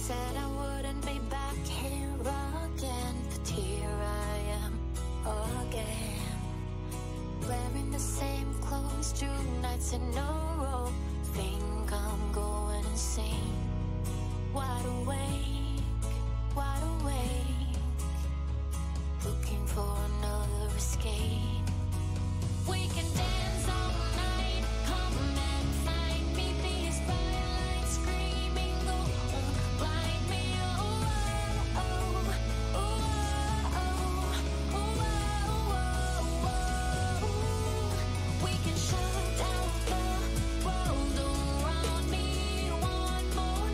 Said I wouldn't be back here again, but here I am again, wearing the same clothes 2 nights in a row. Think I'm going insane. Wide awake, looking for another escape. We can dance all night, come and find me. These firelight screaming, go on, blind me. Oh, oh, oh, oh, oh, oh, oh. We can shut down the world around me one more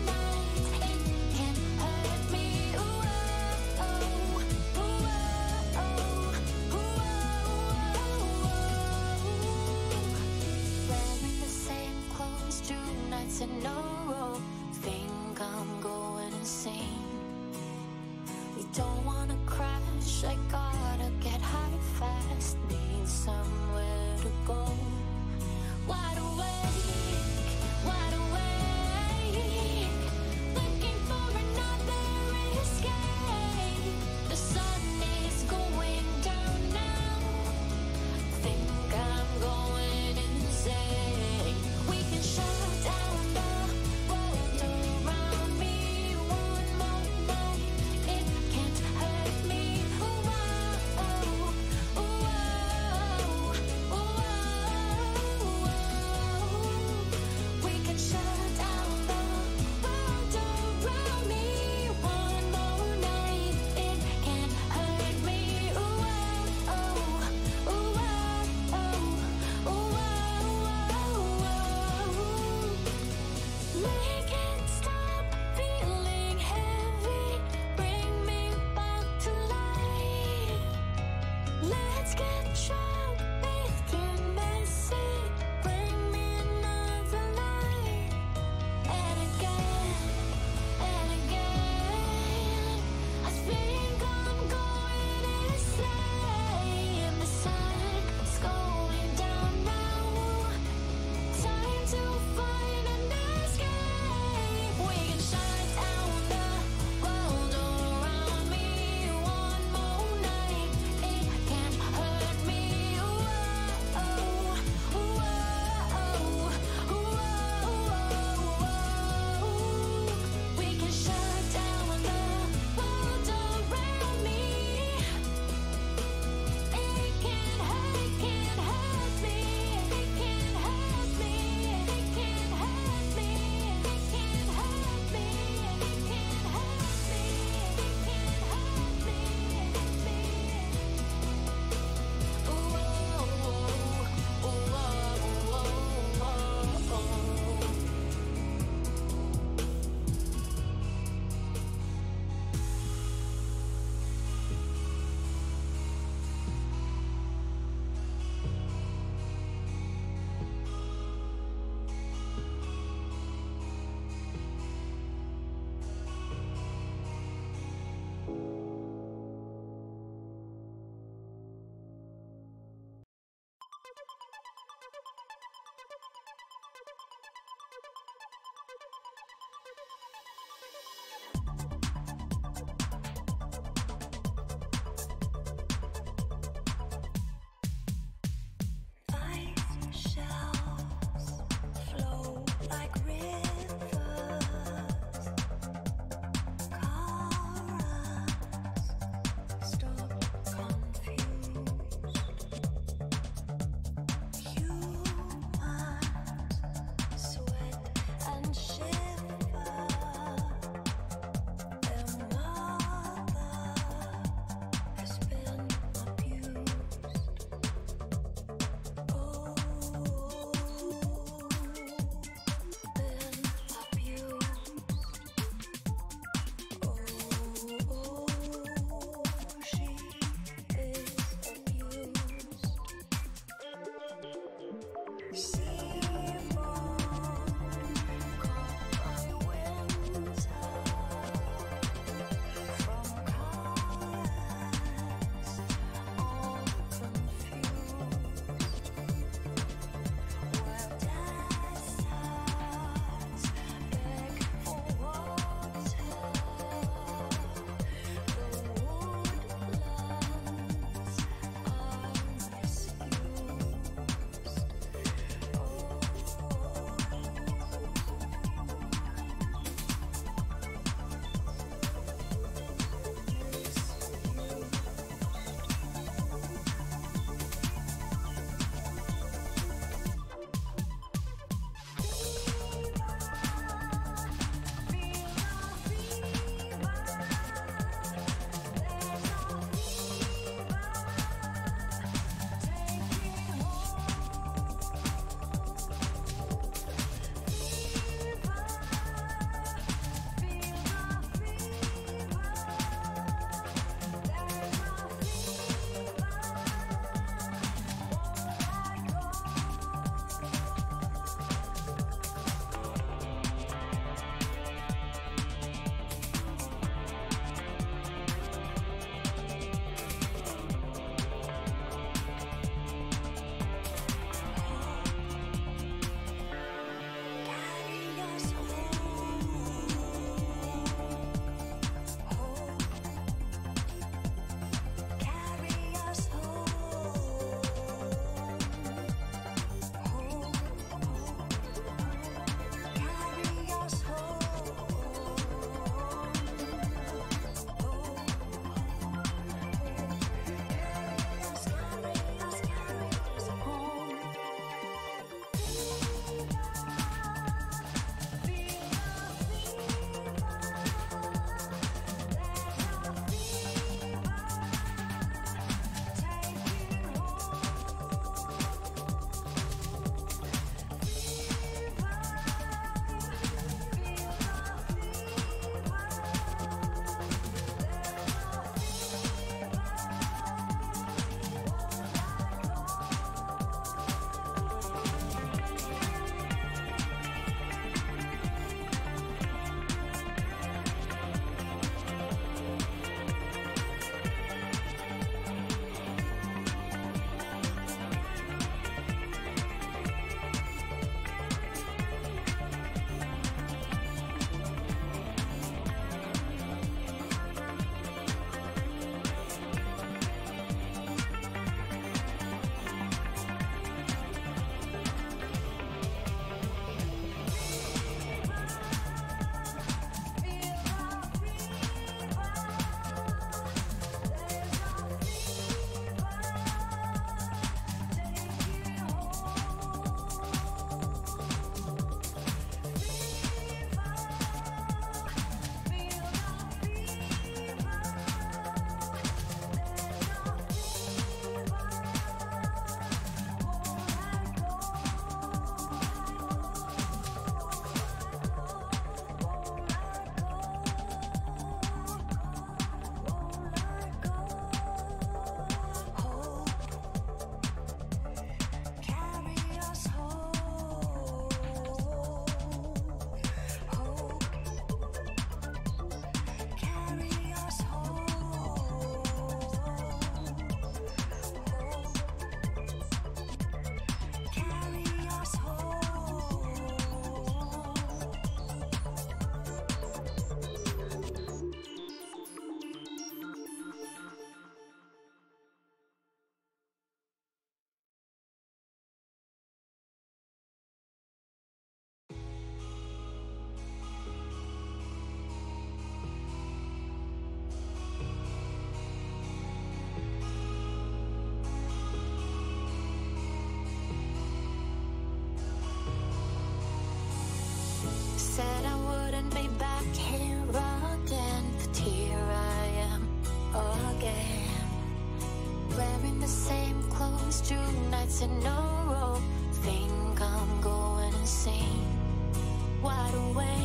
in a row. Think I'm going insane. Wide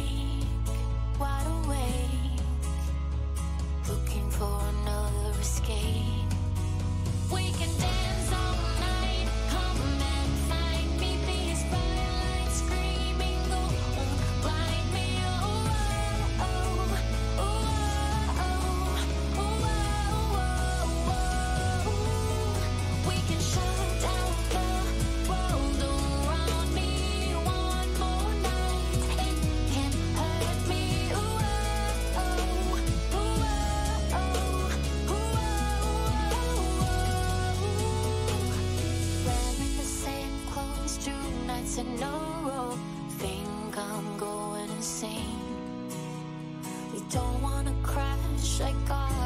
awake, looking for another escape. We can dance all night, come and find me. These firelight screaming, go on, blind me. Oh, oh, oh, oh, oh, oh, oh. We can shut down the world around me one more night. It can hurt me. Oh, oh, oh, oh, oh, wearing the same clothes 2 nights in a row. Think I'm going insane. We don't wanna crash, I got